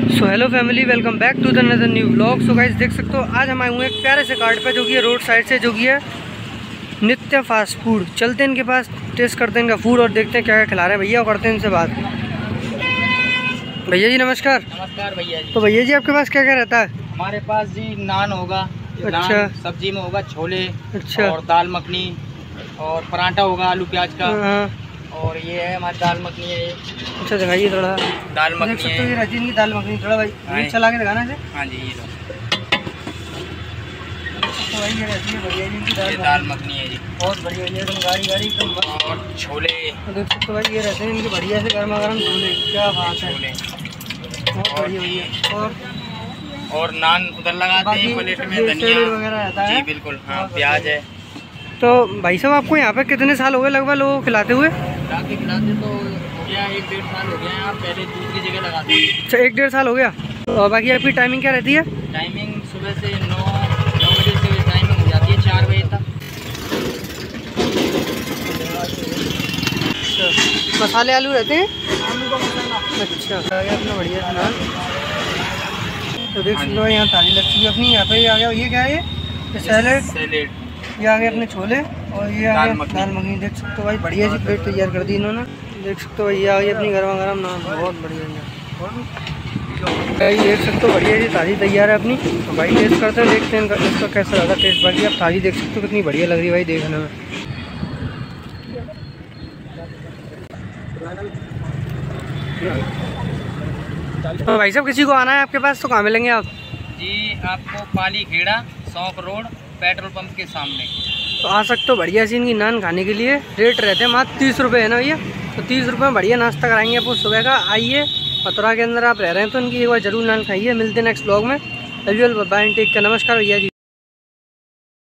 So hello family, welcome back to the another new vlog. So guys देख सकते हो आज हम आए हुए हैं एक प्यारे से कार्ड पे जो कि है रोड साइड से, जो कि है नित्य फास्ट फूड। चलते हैं इनके पास, टेस्ट करते हैं इनका फूड और देखते हैं क्या क्या खिला रहे हैं भैया, और करते हैं इनसे बात। भैया जी नमस्कार। नमस्कार भैया जी। तो भैया जी आपके पास क्या क्या रहता है? हमारे पास जी नान होगा, अच्छा। नान, सब्जी में होगा छोले, अच्छा। और दाल मखनी, और पराठा होगा आलू प्याज का। हाँ। और ये है हमारी दाल मखनी है ये। अच्छा दिखाइए थोड़ा। दाल देख मखनी सकते हो है। ये रहती है इनकी दाल मखनी। थोड़ा भाई हाँ। ये चला के दिखाना है। हाँ जी ये लो। तो भाई ये रहती है भैया जी इनकी ये दाल मखनी है जी, बहुत बढ़िया है एकदम गाड़ी गाड़ी एकदम मस्त। और छोले। तो देख सकते हो भाई ये रहते हैं इनके बढ़िया से गर्मा गर्म छोले। क्या बात है, छोले बहुत बढ़िया भैया। और नान उधर लगाते हैं प्लेट में, धनिया वगैरह रहता है जी बिल्कुल। हाँ प्याज है। तो भाई साहब आपको यहाँ पे कितने साल हो गए लगभग लोगों को खिलाते हुए? खिलाते तो हो गया 1-1.5 साल हो गया है। आप पहले दूसरी जगह लगाते हैं। अच्छा 1-1.5 साल हो गया। और बाकी आपकी टाइमिंग क्या रहती है? टाइमिंग सुबह से 9 बजे से टाइमिंग हो जाती है 4 बजे तक। अच्छा मसाले आलू रहते हैं? आलू का मसाला। अच्छा आ गया अपना बढ़िया से नान। तो देख सकते हो यहाँ ताज़ी लच्छी भी अपनी यहाँ पे आ गया। ये क्या है? ये सैलेड। ये आ गए अपने छोले, और ये आ गया दाल मखनी। देख सकते हो भाई बढ़िया सी प्लेट तैयार कर दी इन्होंने। देख सकते हो ये आ गई अपनी गर्मा गर्म नान, बहुत बढ़िया है। देख सकते हो बढ़िया सी ताज़ी तैयार है अपनी। तो भाई टेस्ट करते हैं, देखते हैं इसका कैसा ज़्यादा टेस्ट। बाकी आप ताज़ी देख सकते हो कितनी बढ़िया लग रही है भाई देखने में। तो भाई साहब किसी को आना है आपके पास तो कहाँ मिलेंगे आप? जी आपको पाली खेड़ा सौंप रोड पेट्रोल पंप के सामने। तो आ सकते हो बढ़िया सी इनकी नान खाने के लिए। रेट रहते हैं मात्र 30 रुपये है ना भैया? तो 30 रुपये में बढ़िया नाश्ता कराएंगे आपको सुबह का। आइए, मथुरा के अंदर आप रह रहे हैं तो इनकी एक बार जरूर नान खाइए। मिलते हैं नेक्स्ट ब्लॉग में। As well bye, take care. नमस्कार भैया जी।